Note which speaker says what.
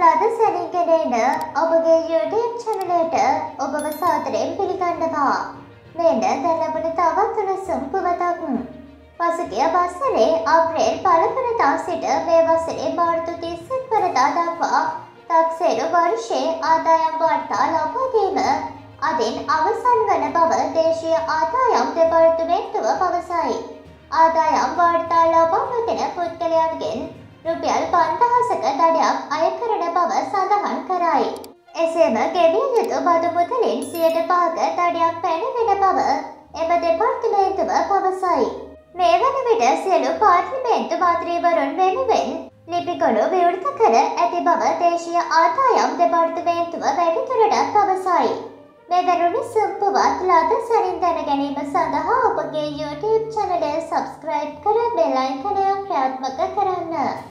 Speaker 1: ලද සැනිගෙනෙන ඔබගේ YouTube channelට ඔබව සාදරයෙන් පිළිගන්නවා. මෙන්න දැන් ලැබුණ තවත් උණුසුම් පුවතක්. පසුගිය වසරේ අප්‍රේල් 1 වෙනිදා සිට මේ වසරේ මාර්තු 31 වෙනිදා දක්වා තාක්ෂේරු වර්ෂයේ ආදායම් වාර්තා ලබා දීම අදින් අවසන් වන බව දේශීය ආදායම් දෙපාර්තමේන්තුව පවසයි. ආදායම් වාර්තා ලබා නොගෙන පුද්ගලයන්ගෙන් රුපියල් 5000ක දඩයක් අය කරන බව සඳහන් කරයි. එසේම ගෙවිය යුතු බදු මුදලින් 5%ක දඩයක් පැනවෙන බව එම දෙපාර්තමේන්තුව පවසයි. මේ වන විට සියලු පාර්ලිමේන්තු මන්ත්‍රීවරුන් වෙනුවෙන් ලිපිගොනු විවෘත කර ඇති බව දේශීය ආදායම් දෙපාර්තමේන්තුව වැඩිදුරටත් පවසයි. මෙවැනි සුපුවත් ලද සැනින් දැන ගැනීම සඳහා ඔබගේ YouTube channel සබස්ක්‍රයිබ් කර බෙල් අයිකනය ක්‍රියාත්මක කර